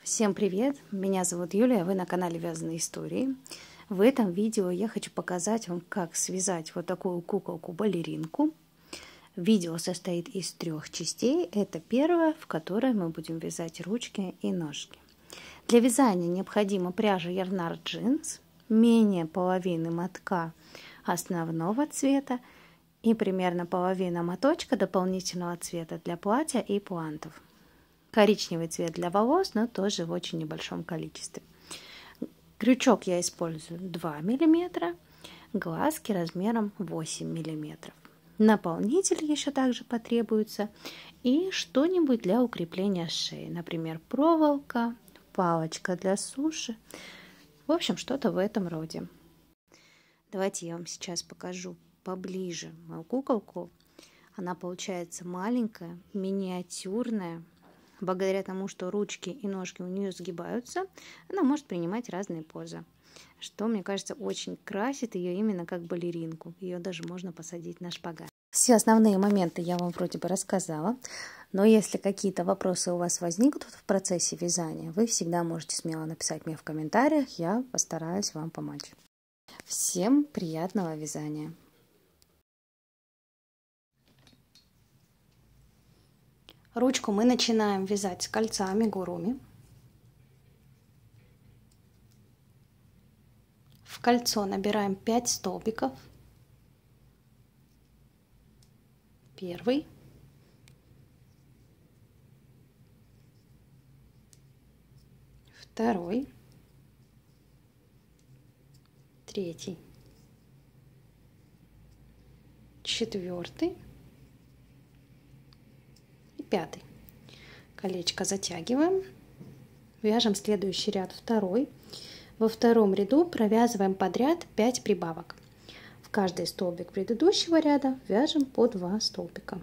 Всем привет! Меня зовут Юлия, вы на канале Вязаные истории. В этом видео я хочу показать вам, как связать вот такую куколку-балеринку. Видео состоит из 3 частей. Это первая, в которой мы будем вязать ручки и ножки. Для вязания необходима пряжа Yarnard Jeans, менее половины мотка основного цвета и примерно половина моточка дополнительного цвета для платья и пуантов. Коричневый цвет для волос, но тоже в очень небольшом количестве. Крючок я использую 2 мм, глазки размером 8 мм. Наполнитель еще также потребуется и что-нибудь для укрепления шеи, например, проволока, палочка для суши, в общем, что-то в этом роде. Давайте я вам сейчас покажу поближе мою куколку. Она получается маленькая, миниатюрная. Благодаря тому, что ручки и ножки у нее сгибаются, она может принимать разные позы, что, мне кажется, очень красит ее именно как балеринку. Ее даже можно посадить на шпагат. Все основные моменты я вам вроде бы рассказала, но если какие-то вопросы у вас возникнут в процессе вязания, вы всегда можете смело написать мне в комментариях, я постараюсь вам помочь. Всем приятного вязания! Ручку мы начинаем вязать с кольца амигуруми. В кольцо набираем 5 столбиков. Первый. Второй. Третий. Четвертый. И пятый. Колечко затягиваем. Вяжем следующий ряд второй. Во втором ряду провязываем подряд 5 прибавок. В каждый столбик предыдущего ряда вяжем по 2 столбика.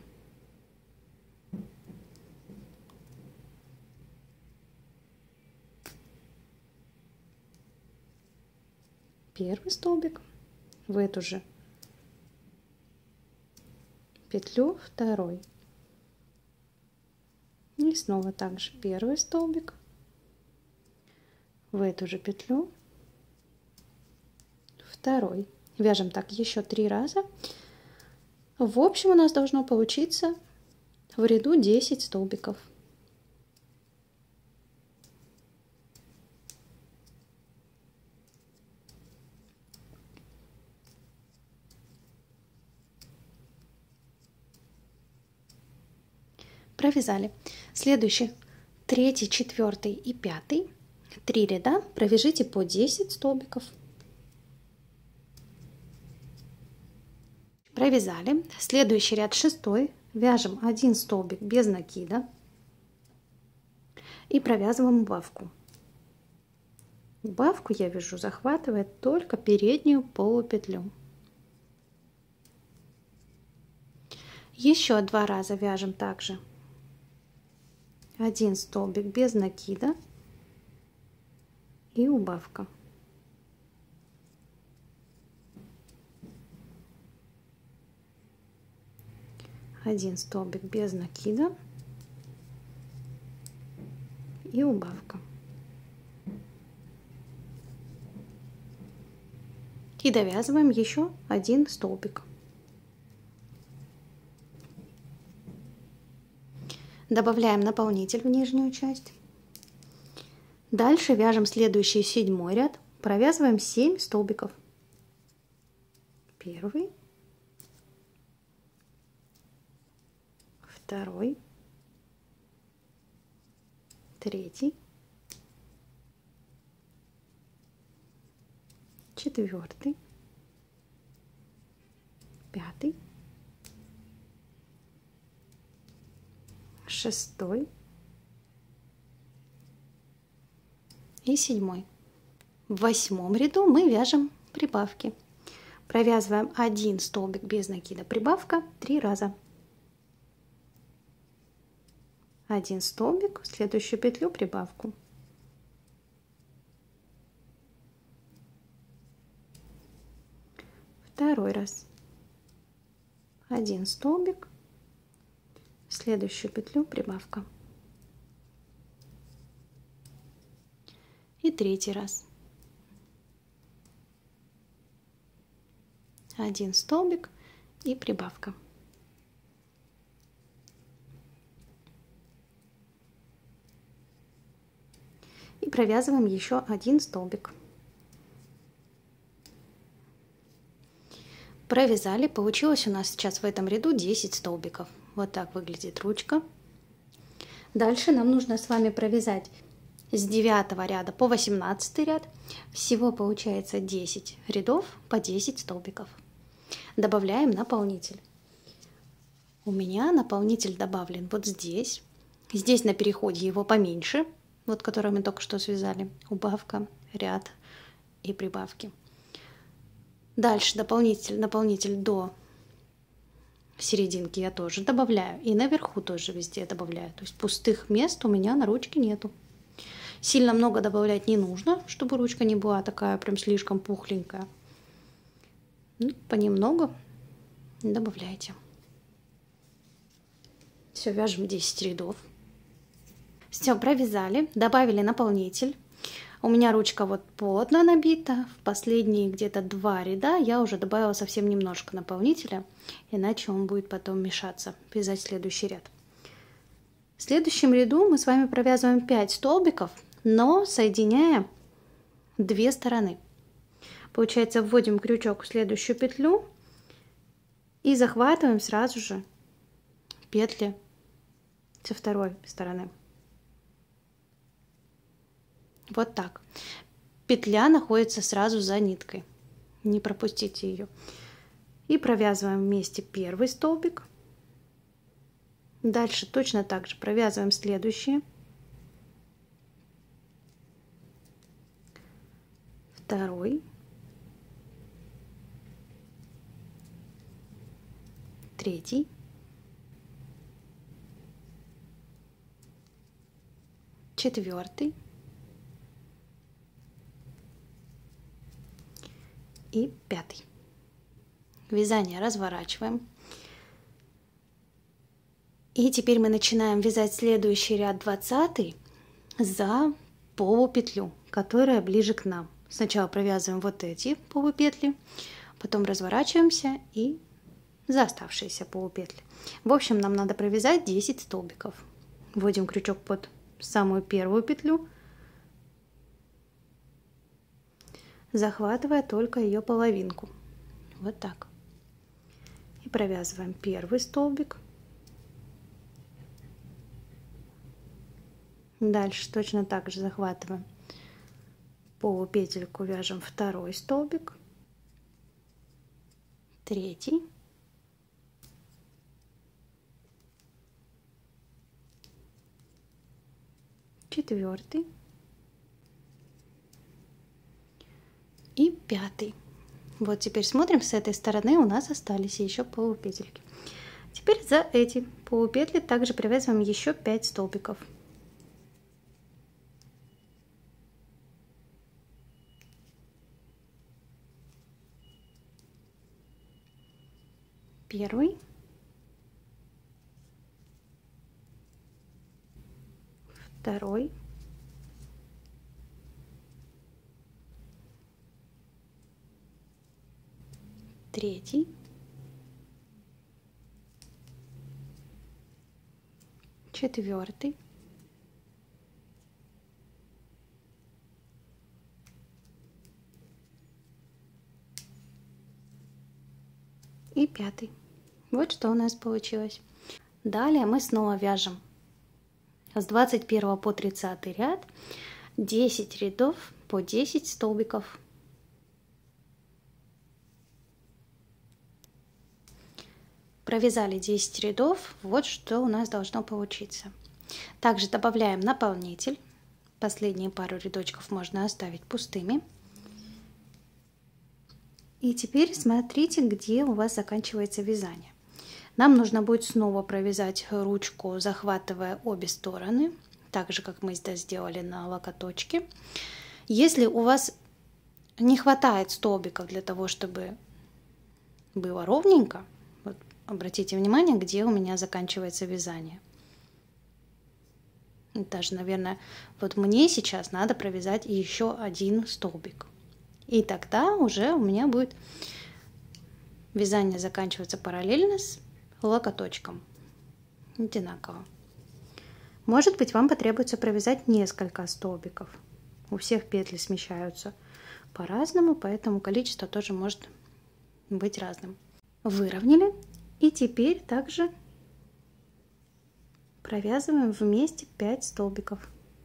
Первый столбик, в эту же петлю второй. И снова также первый столбик, в эту же петлю второй. Вяжем так еще 3 раза. В общем у нас должно получиться в ряду 10 столбиков. Провязали. Следующий, 3, 4 и 5, 3 ряда провяжите по 10 столбиков. Провязали. Следующий ряд 6, вяжем 1 столбик без накида и провязываем убавку. Убавку я вяжу, захватывая только переднюю полупетлю. Еще 2 раза вяжем также 1 столбик без накида и убавка. Один столбик без накида и убавка. И довязываем еще 1 столбик. Добавляем наполнитель в нижнюю часть. Дальше вяжем следующий 7 ряд. Провязываем 7 столбиков. Первый, второй, третий, четвертый, пятый, шестой и 7. В 8 ряду мы вяжем прибавки. Провязываем 1 столбик без накида, прибавка 3 раза. 1 столбик, в следующую петлю прибавку. Второй раз. 1 столбик, в следующую петлю прибавка. И третий раз. 1 столбик и прибавка. И провязываем еще 1 столбик. Провязали. Получилось у нас сейчас в этом ряду 10 столбиков. Вот так выглядит ручка. Дальше нам нужно с вами провязать с 9 ряда по 18 ряд. Всего получается 10 рядов по 10 столбиков. Добавляем наполнитель. У меня наполнитель добавлен вот здесь. Здесь на переходе его поменьше, вот который мы только что связали. Убавка, ряд и прибавки. Дальше наполнитель до серединки я тоже добавляю. И наверху тоже везде добавляю. То есть пустых мест у меня на ручке нету. Сильно много добавлять не нужно, чтобы ручка не была такая прям слишком пухленькая. Понемногу добавляйте. Все, вяжем 10 рядов. Все, провязали, добавили наполнитель. У меня ручка вот плотно набита. В последние где-то 2 ряда я уже добавила совсем немножко наполнителя, иначе он будет потом мешаться, вязать следующий ряд. В следующем ряду мы с вами провязываем 5 столбиков, но соединяя 2 стороны. Получается, вводим крючок в следующую петлю и захватываем сразу же петли со второй стороны. Вот так. Петля находится сразу за ниткой. Не пропустите ее. И провязываем вместе первый столбик. Дальше точно так же провязываем следующие. Второй. Третий. Четвертый. И 5. Вязание разворачиваем. И теперь мы начинаем вязать следующий ряд 20 за полупетлю, которая ближе к нам. Сначала провязываем вот эти полупетли, потом разворачиваемся и за оставшиеся полупетли. В общем, нам надо провязать 10 столбиков. Вводим крючок под самую первую петлю, захватывая только ее половинку. Вот так. И провязываем первый столбик. Дальше точно так же захватываем полупетельку, вяжем второй столбик, третий, четвертый и 5. Вот теперь смотрим, с этой стороны у нас остались еще полупетельки. Теперь за эти полупетли также провязываем еще 5 столбиков. Первый, второй, третий, четвертый, и 5. Вот что у нас получилось. Далее мы снова вяжем с 21 по 30 ряд 10 рядов по 10 столбиков. Провязали 10 рядов, вот что у нас должно получиться. Также добавляем наполнитель. Последние пару рядочков можно оставить пустыми. И теперь смотрите, где у вас заканчивается вязание. Нам нужно будет снова провязать ручку, захватывая обе стороны, так же, как мы здесь сделали на локоточке. Если у вас не хватает столбиков для того, чтобы было ровненько, вот обратите внимание, где у меня заканчивается вязание. Даже, наверное, вот мне сейчас надо провязать еще один столбик. И тогда уже у меня будет вязание заканчиваться параллельно с локоточком. Одинаково. Может быть, вам потребуется провязать несколько столбиков. У всех петли смещаются по-разному, поэтому количество тоже может быть разным. Выровняли. И теперь также провязываем вместе 5 столбиков.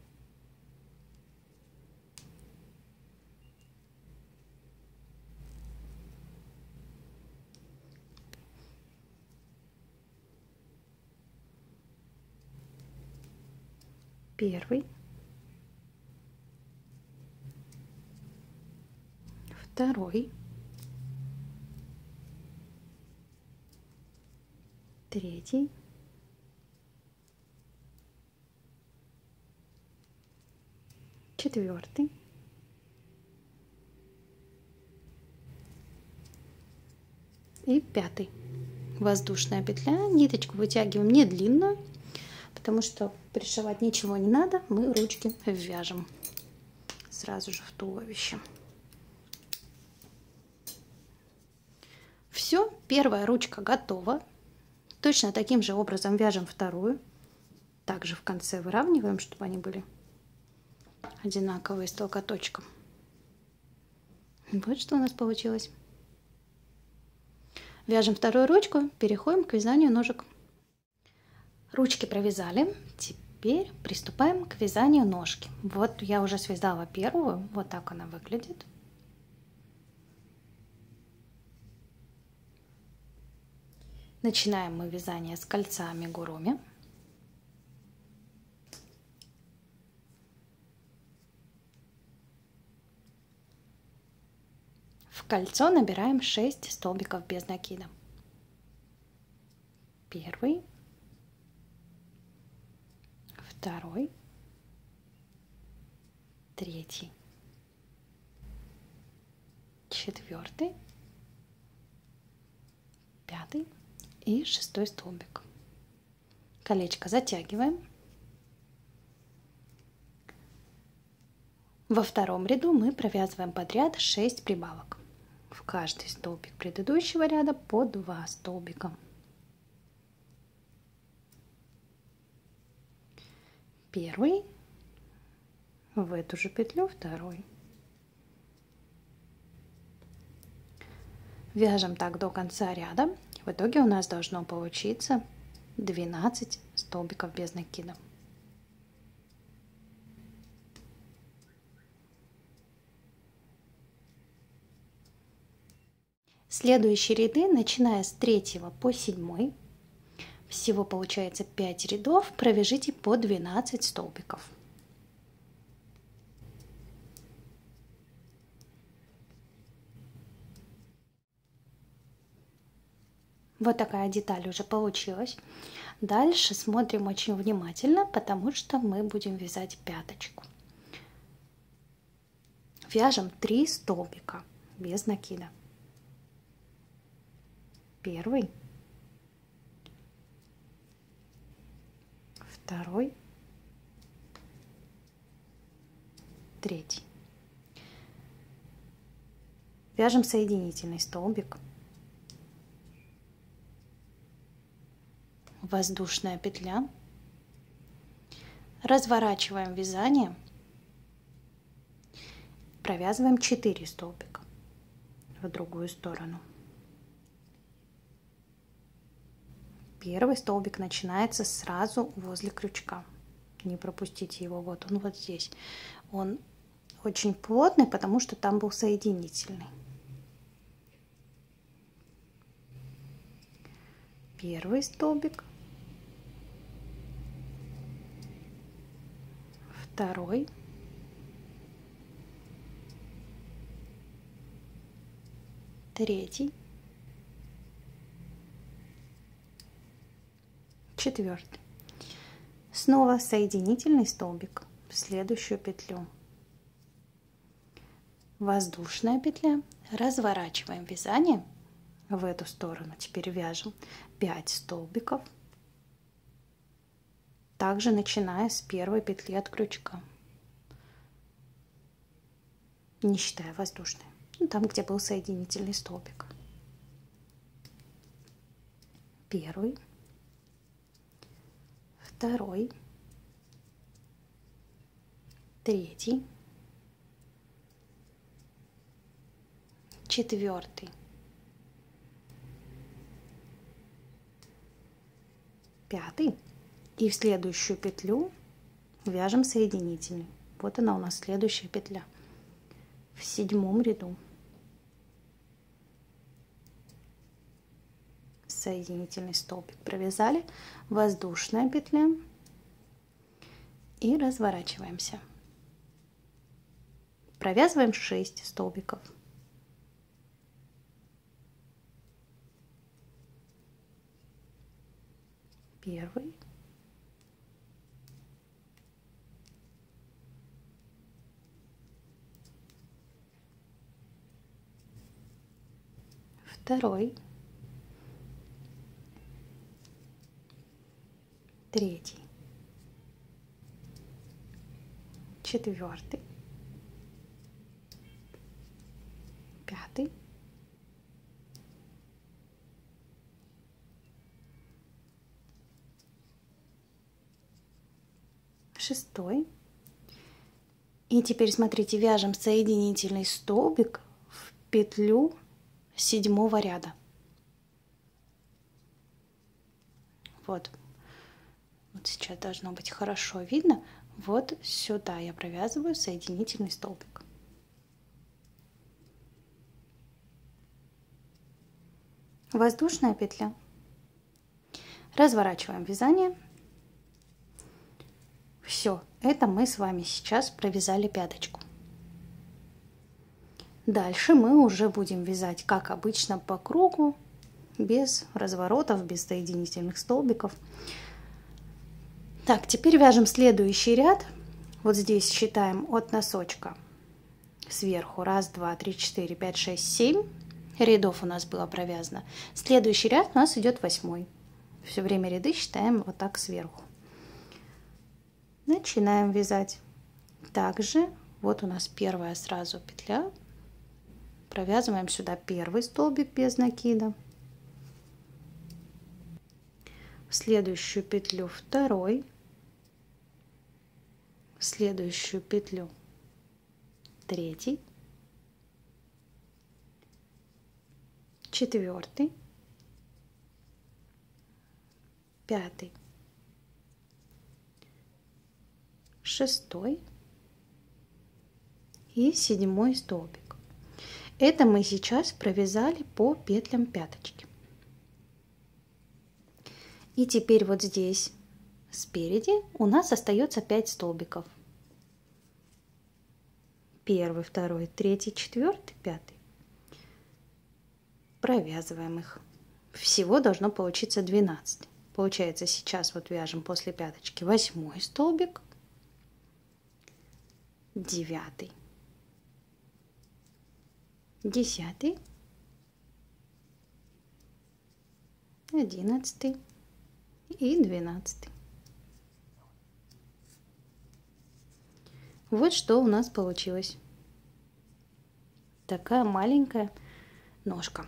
Первый, второй, третий, четвертый, и пятый. Воздушная петля. Ниточку вытягиваем не длинную, потому что пришивать ничего не надо. Мы ручки вяжем сразу же в туловище. Все, первая ручка готова. Точно таким же образом вяжем вторую. Также в конце выравниваем, чтобы они были одинаковые с локоточком. Вот что у нас получилось. Вяжем вторую ручку, переходим к вязанию ножек. Ручки провязали, теперь приступаем к вязанию ножки. Вот я уже связала первую, вот так она выглядит. Начинаем мы вязание с кольца амигуруми. В кольцо набираем 6 столбиков без накида. Первый, второй, третий, четвертый, пятый и шестой столбик. Колечко затягиваем. Во втором ряду мы провязываем подряд 6 прибавок. В каждый столбик предыдущего ряда по 2 столбика. Первый, в эту же петлю второй. Вяжем так до конца ряда. В итоге у нас должно получиться 12 столбиков без накида. Следующие ряды, начиная с 3 по 7, всего получается 5 рядов, провяжите по 12 столбиков. Вот такая деталь уже получилась. Дальше смотрим очень внимательно, потому что мы будем вязать пяточку. Вяжем 3 столбика без накида. Первый, второй, третий. Вяжем соединительный столбик, воздушная петля, разворачиваем вязание, провязываем 4 столбика в другую сторону. Первый столбик начинается сразу возле крючка. Не пропустите его, вот он вот здесь. Он очень плотный, потому что там был соединительный. Первый столбик, второй, третий, четвертый. Снова соединительный столбик в следующую петлю. Воздушная петля. Разворачиваем вязание в эту сторону. Теперь вяжем 5 столбиков. также начиная с первой петли от крючка, не считая воздушной, ну, там, где был соединительный столбик. Первый, второй, третий, четвертый, пятый, и в следующую петлю вяжем соединительный. Вот она у нас следующая петля в 7 ряду. Соединительный столбик провязали, воздушная петля и разворачиваемся. Провязываем 6 столбиков. Первый, второй, третий, четвертый, пятый, шестой. И теперь смотрите, вяжем соединительный столбик в петлю 7 ряда. Вот сейчас должно быть хорошо видно. Вот сюда я провязываю соединительный столбик. Воздушная петля. Разворачиваем вязание. Все, это мы с вами сейчас провязали пяточку. Дальше мы уже будем вязать, как обычно, по кругу, без разворотов, без соединительных столбиков. Так, теперь вяжем следующий ряд. Вот здесь считаем от носочка сверху. 1, 2, 3, 4, 5, 6, 7 рядов у нас было провязано. Следующий ряд у нас идет 8. Все время ряды считаем вот так сверху. Начинаем вязать. Также вот у нас первая сразу петля. Провязываем сюда первый столбик без накида. В следующую петлю второй. В следующую петлю третий. Четвертый. Пятый. Шестой и 7 столбик. Это мы сейчас провязали по петлям пяточки. И теперь вот здесь спереди у нас остается 5 столбиков. Первый, второй, третий, четвертый, пятый. Провязываем их. Всего должно получиться 12. Получается, сейчас вот вяжем после пяточки 8 столбик. 9, 10, 11 и 12. Вот что у нас получилось. Такая маленькая ножка.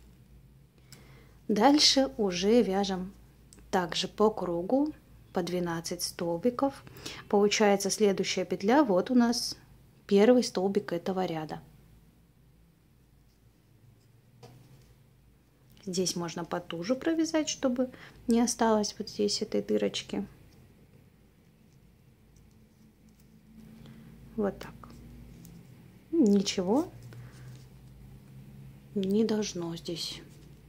Дальше уже вяжем также по кругу по 12 столбиков. Получается, следующая петля, вот у нас первый столбик этого ряда. Здесь можно потуже провязать, чтобы не осталось вот здесь этой дырочки. Вот так. Ничего не должно здесь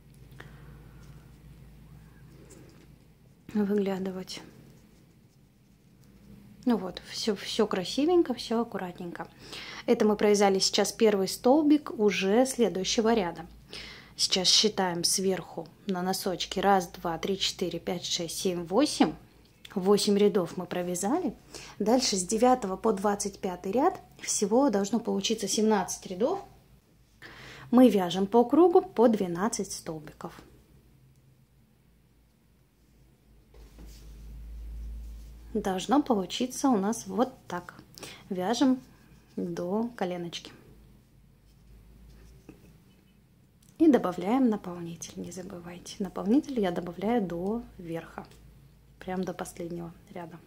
выглядывать. Ну вот, все красивенько, все аккуратненько. Это мы провязали сейчас первый столбик уже следующего ряда. Сейчас считаем сверху на носочки 1, 2, 3, 4, 5, 6, 7, 8. 8 рядов мы провязали. Дальше с 9 по 25 ряд всего должно получиться 17 рядов. Мы вяжем по кругу по 12 столбиков. должно получиться у нас вот так. Вяжем до коленочки. И добавляем наполнитель, не забывайте. Наполнитель я добавляю до верха, прям до последнего ряда.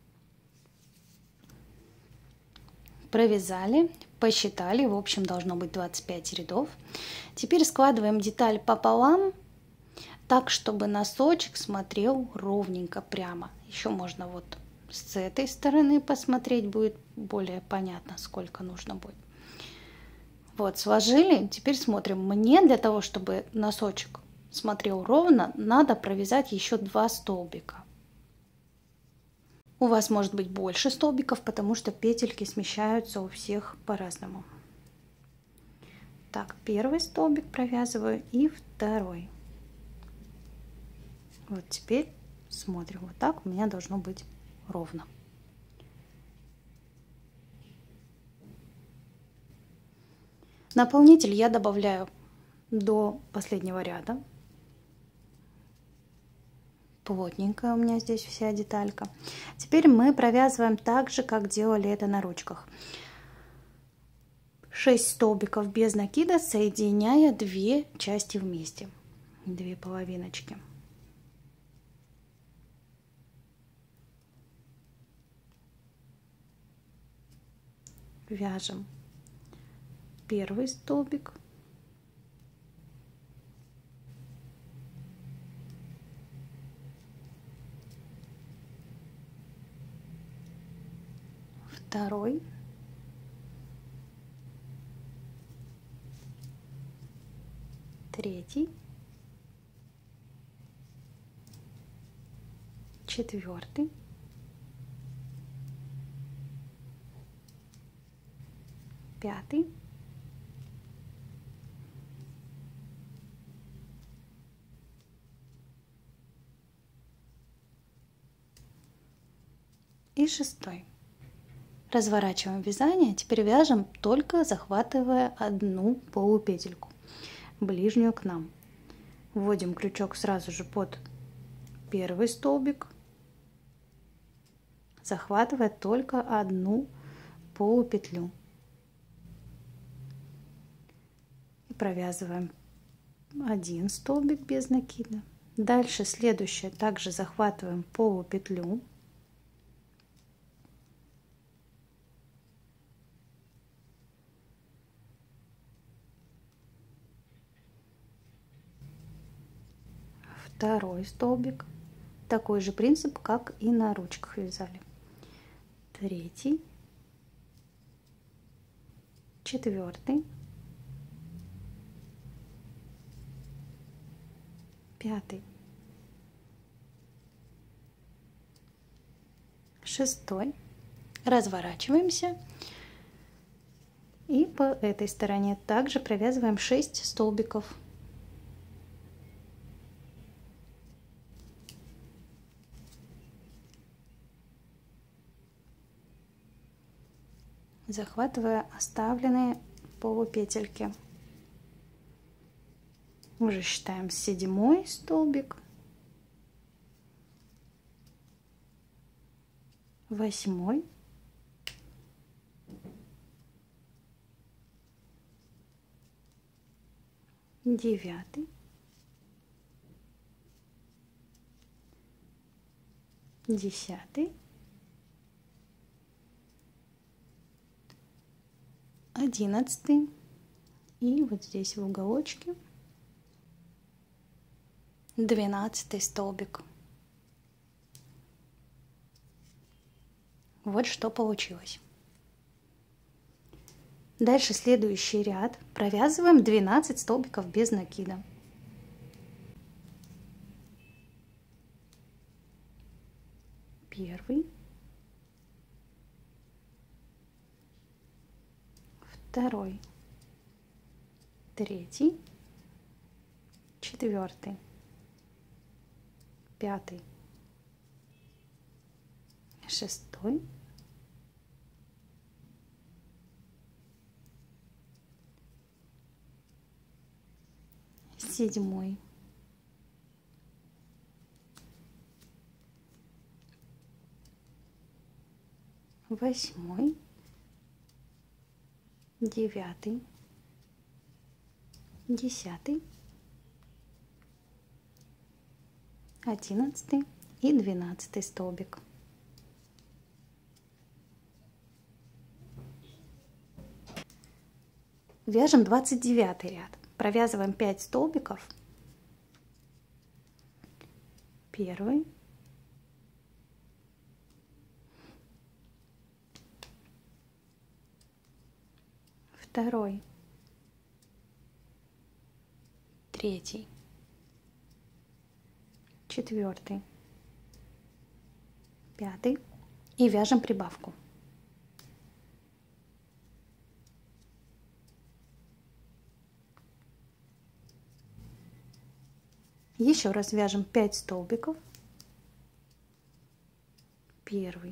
Провязали, посчитали, в общем должно быть 25 рядов. Теперь складываем деталь пополам, так чтобы носочек смотрел ровненько прямо. Еще можно вот с этой стороны посмотреть, будет более понятно, сколько нужно будет. Вот, сложили, теперь смотрим. Мне для того, чтобы носочек смотрел ровно, надо провязать еще 2 столбика. У вас может быть больше столбиков, потому что петельки смещаются у всех по-разному. Так, первый столбик провязываю и второй. Вот теперь смотрим. Вот так у меня должно быть ровно. Наполнитель я добавляю до последнего ряда. Плотненькая у меня здесь вся деталька. Теперь мы провязываем так же, как делали это на ручках. 6 столбиков без накида, соединяя 2 части вместе. 2 половиночки. Вяжем первый столбик. Второй. Третий. Четвертый. Пятый. И шестой. Разворачиваем вязание. Теперь вяжем, только захватывая одну полупетельку, ближнюю к нам. Вводим крючок сразу же под первый столбик, захватывая только одну полупетлю. И провязываем один столбик без накида. Дальше следующее также захватываем полупетлю. Второй столбик. Такой же принцип, как и на ручках вязали. Третий. Четвертый. Пятый. Шестой. Разворачиваемся. И по этой стороне также провязываем 6 столбиков. Захватывая оставленные полупетельки. Уже считаем 7 столбик, 8, 9, 10, 11 и вот здесь в уголочке 12 столбик. Вот что получилось. Дальше следующий ряд провязываем 12 столбиков без накида. Первый, второй, третий, четвертый, пятый, шестой, седьмой, 8, 9, 10, 11 и 12 столбик. Вяжем 29 ряд. Провязываем 5 столбиков. Первый, второй, третий, четвертый, пятый и вяжем прибавку. Еще раз вяжем 5 столбиков. Первый,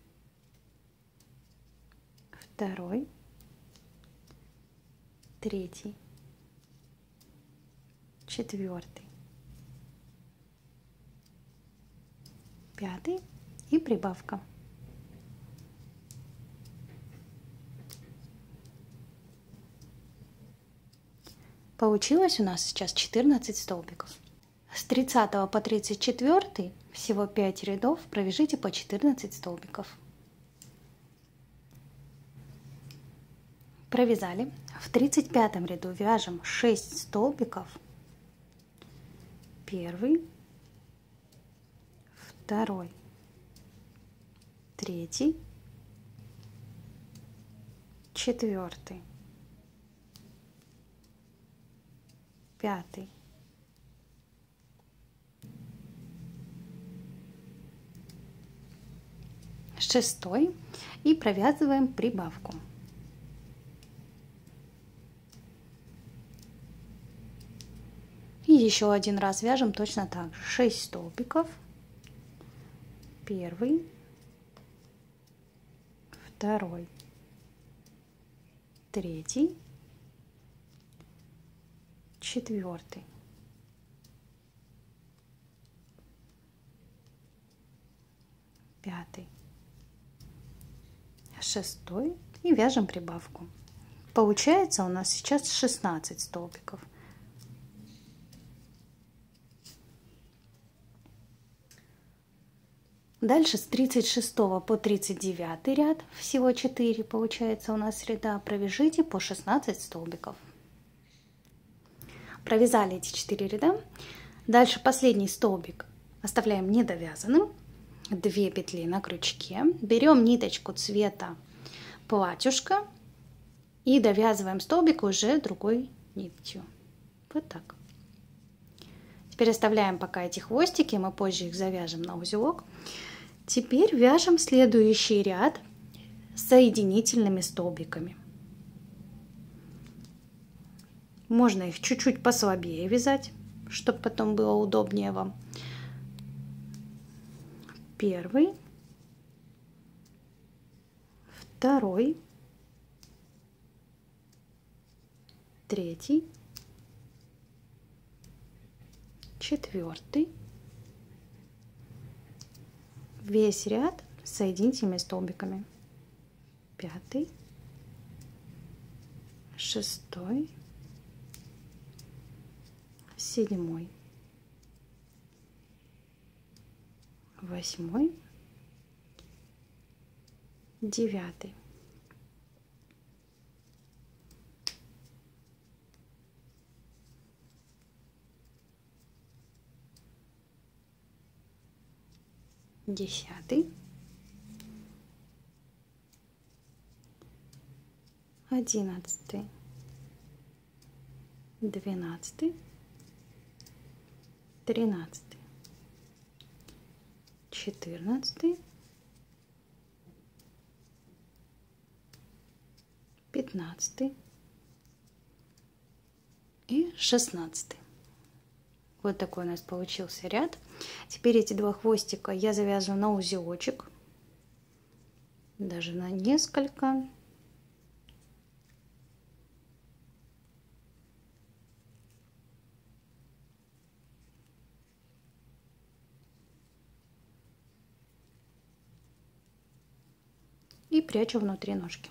второй, третий, четвертый, пятый и прибавка. Получилось у нас сейчас 14 столбиков. С 30 по 34 всего 5 рядов, провяжите по 14 столбиков. Провязали. В 35 ряду вяжем 6 столбиков. Первый, второй, третий, четвертый, пятый, шестой и провязываем прибавку. И еще один раз вяжем точно так же. 6 столбиков. Первый, второй, третий, четвертый, пятый, шестой и вяжем прибавку. Получается у нас сейчас 16 столбиков. Дальше с 36 по 39 ряд, всего 4 получается у нас ряда, провяжите по 16 столбиков. Провязали эти 4 ряда. Дальше последний столбик оставляем недовязанным. 2 петли на крючке. Берем ниточку цвета платьюшка и довязываем столбик уже другой нитью. Вот так. Теперь оставляем пока эти хвостики, мы позже их завяжем на узелок. Теперь вяжем следующий ряд соединительными столбиками. Можно их чуть-чуть послабее вязать, чтобы потом было удобнее вам. Первый, второй, третий, четвертый. Весь ряд соединительными столбиками. Пятый, шестой, седьмой, восьмой, девятый. Десятый, 11, 12, 13, 14, 15 и 16. Вот такой у нас получился ряд. Теперь эти 2 хвостика я завязываю на узелочек, даже на несколько. И прячу внутри ножки.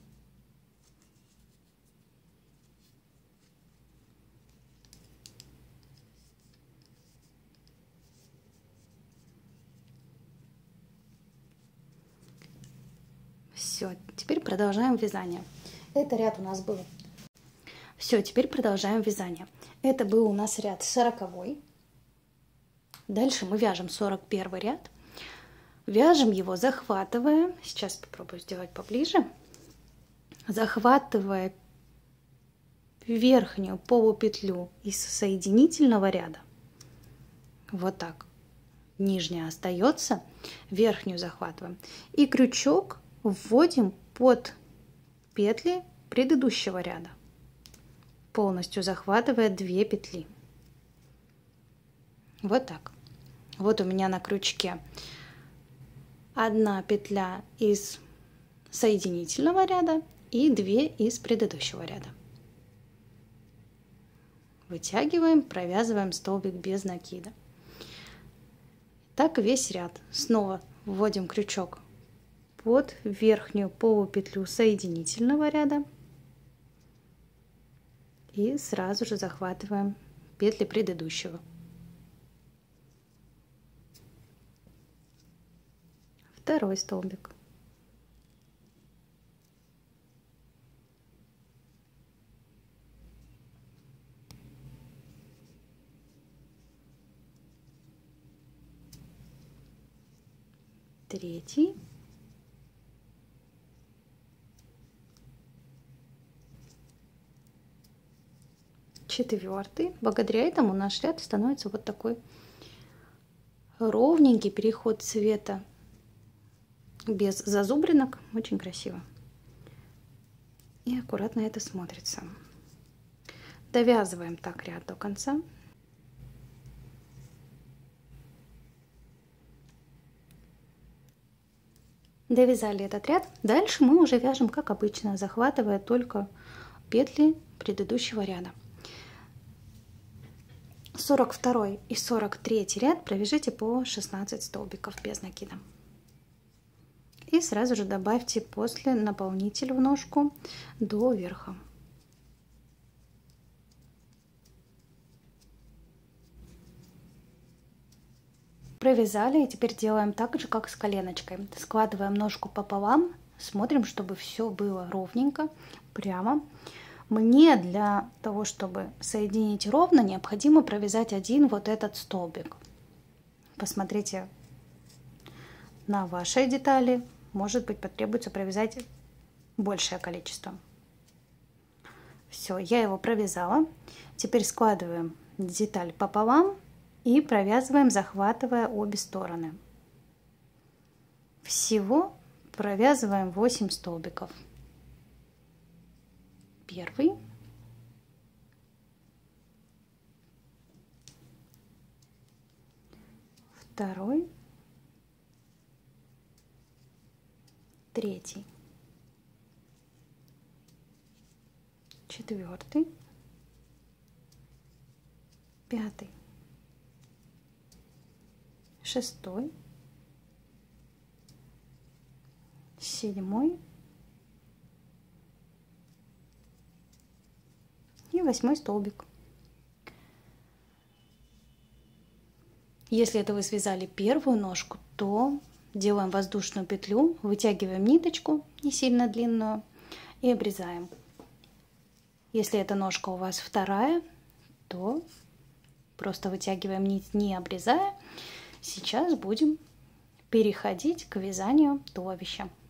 Все, теперь продолжаем вязание. Это ряд у нас был. Все, теперь продолжаем вязание. Это был у нас ряд 40-й. Дальше мы вяжем 41 ряд. Вяжем его, захватывая. Сейчас попробую сделать поближе. Захватывая верхнюю полупетлю из соединительного ряда. Вот так. Нижняя остается. Верхнюю захватываем. И крючок вводим под петли предыдущего ряда, полностью захватывая 2 петли. Вот так. Вот у меня на крючке 1 петля из соединительного ряда и 2 из предыдущего ряда. Вытягиваем, провязываем столбик без накида. Так весь ряд. Снова вводим крючок под верхнюю полупетлю соединительного ряда и сразу же захватываем петли предыдущего. Второй столбик. Третий. Четвертый. Благодаря этому наш ряд становится вот такой ровненький переход цвета без зазубринок. Очень красиво. И аккуратно это смотрится. Довязываем так ряд до конца. Довязали этот ряд. Дальше мы уже вяжем как обычно, захватывая только петли предыдущего ряда. 42 и 43 ряд провяжите по 16 столбиков без накида. И сразу же добавьте после наполнитель в ножку до верха. Провязали, и теперь делаем так же, как с коленочкой. Складываем ножку пополам, смотрим, чтобы все было ровненько, прямо. Мне для того, чтобы соединить ровно, необходимо провязать один вот этот столбик. Посмотрите на вашей детали. Может быть, потребуется провязать большее количество. Все, я его провязала. Теперь складываем деталь пополам и провязываем, захватывая обе стороны. Всего провязываем 8 столбиков. Первый, второй, третий, четвертый, пятый, шестой, седьмой и 8 столбик. Если это вы связали первую ножку, то делаем воздушную петлю, вытягиваем ниточку не сильно длинную и обрезаем. Если эта ножка у вас вторая, то просто вытягиваем нить, не обрезая. Сейчас будем переходить к вязанию туловища.